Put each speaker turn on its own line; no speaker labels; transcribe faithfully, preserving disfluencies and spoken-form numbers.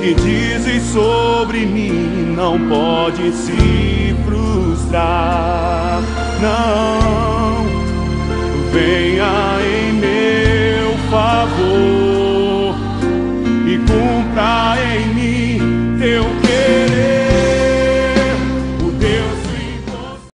que dizes sobre mim não pode se frustrar. Não, venha em meu favor e cumpra em mim teu